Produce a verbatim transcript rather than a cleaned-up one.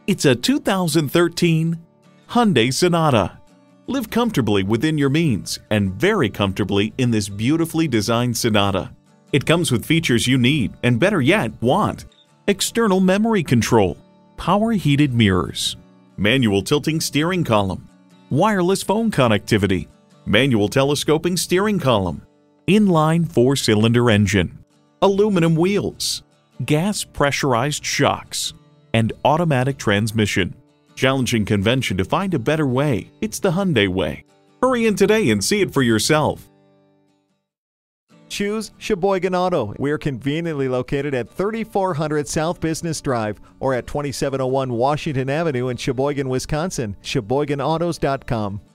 It's a two thousand thirteen Hyundai Sonata. Live comfortably within your means and very comfortably in this beautifully designed Sonata. It comes with features you need and, better yet, want. External memory control, power heated mirrors, manual tilting steering column, wireless phone connectivity, manual telescoping steering column, inline four-cylinder engine, aluminum wheels, gas pressurized shocks, and automatic transmission. Challenging convention to find a better way. It's the Hyundai way. Hurry in today and see it for yourself. Choose Sheboygan Auto. We're conveniently located at thirty-four hundred South Business Drive or at twenty-seven oh one Washington Avenue in Sheboygan, Wisconsin. Sheboygan Autos dot com.